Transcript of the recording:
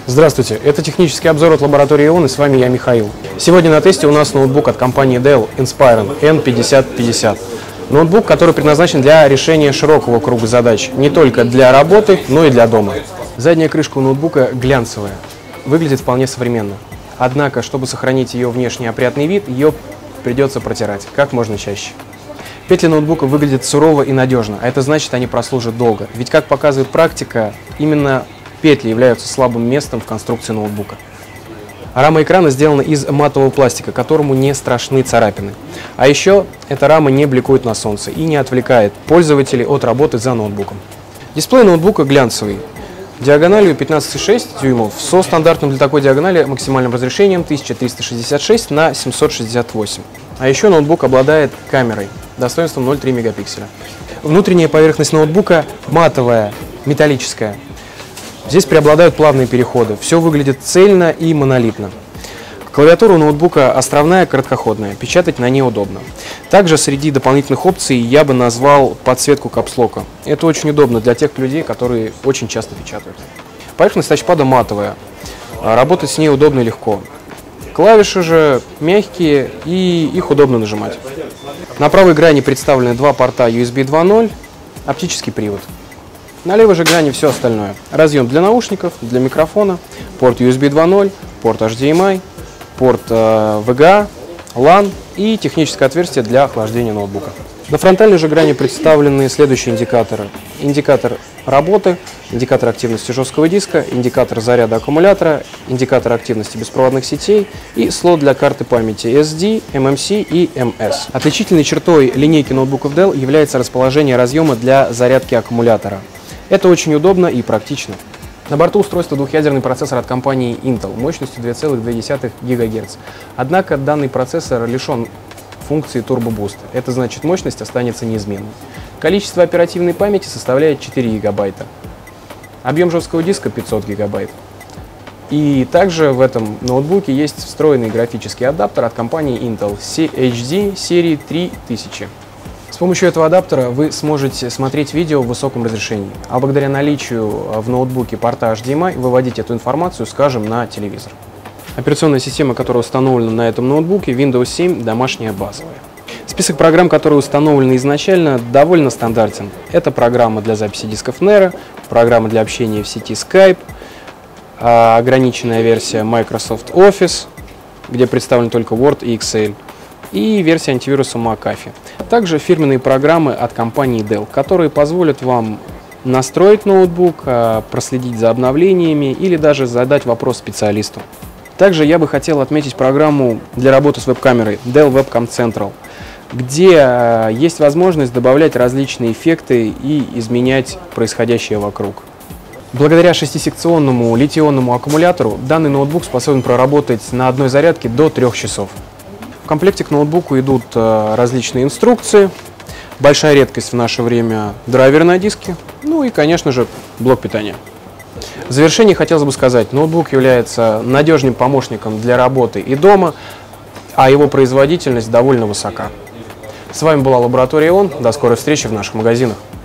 Здравствуйте, это технический обзор от лаборатории ИОН, и с вами я, Михаил. Сегодня на тесте у нас ноутбук от компании Dell Inspiron N5050. Ноутбук, который предназначен для решения широкого круга задач, не только для работы, но и для дома. Задняя крышка у ноутбука глянцевая, выглядит вполне современно. Однако, чтобы сохранить ее внешний опрятный вид, ее придется протирать как можно чаще. Петли ноутбука выглядят сурово и надежно, а это значит, они прослужат долго. Ведь, как показывает практика, именно петли являются слабым местом в конструкции ноутбука. Рама экрана сделана из матового пластика, которому не страшны царапины. А еще эта рама не бликует на солнце и не отвлекает пользователей от работы за ноутбуком. Дисплей ноутбука глянцевый, диагональю 15,6 дюймов, со стандартным для такой диагонали максимальным разрешением 1366 на 768. А еще ноутбук обладает камерой достоинством 0,3 мегапикселя. Внутренняя поверхность ноутбука матовая, металлическая. Здесь преобладают плавные переходы, все выглядит цельно и монолитно. Клавиатура у ноутбука островная, короткоходная, печатать на ней удобно. Также среди дополнительных опций я бы назвал подсветку капслока. Это очень удобно для тех людей, которые очень часто печатают. Поверхность тачпада матовая, работать с ней удобно и легко. Клавиши же мягкие и их удобно нажимать. На правой грани представлены два порта USB 2.0, оптический привод. На левой же грани все остальное. Разъем для наушников, для микрофона, порт USB 2.0, порт HDMI, порт VGA, LAN и техническое отверстие для охлаждения ноутбука. На фронтальной же грани представлены следующие индикаторы. Индикатор работы, индикатор активности жесткого диска, индикатор заряда аккумулятора, индикатор активности беспроводных сетей и слот для карты памяти SD, MMC и MS. Отличительной чертой линейки ноутбуков Dell является расположение разъема для зарядки аккумулятора. Это очень удобно и практично. На борту устройства двухъядерный процессор от компании Intel мощностью 2,2 ГГц. Однако данный процессор лишен функции Turbo Boost. Это значит, мощность останется неизменной. Количество оперативной памяти составляет 4 ГБ. Объем жесткого диска 500 ГБ. И также в этом ноутбуке есть встроенный графический адаптер от компании Intel HD серии 3000. С помощью этого адаптера вы сможете смотреть видео в высоком разрешении, а благодаря наличию в ноутбуке порта HDMI выводить эту информацию, скажем, на телевизор. Операционная система, которая установлена на этом ноутбуке, Windows 7 домашняя базовая. Список программ, которые установлены изначально, довольно стандартен. Это программа для записи дисков Nero, программа для общения в сети Skype, ограниченная версия Microsoft Office, где представлены только Word и Excel, и версия антивируса McAfee. Также фирменные программы от компании Dell, которые позволят вам настроить ноутбук, проследить за обновлениями или даже задать вопрос специалисту. Также я бы хотел отметить программу для работы с веб-камерой Dell Webcam Central, где есть возможность добавлять различные эффекты и изменять происходящее вокруг. Благодаря 6-секционному литий-ионному аккумулятору данный ноутбук способен проработать на одной зарядке до 3 часов. В комплекте к ноутбуку идут различные инструкции, большая редкость в наше время драйвер на диске, ну и, конечно же, блок питания. В завершение хотелось бы сказать, ноутбук является надежным помощником для работы и дома, а его производительность довольно высока. С вами была лаборатория ИОН, до скорой встречи в наших магазинах.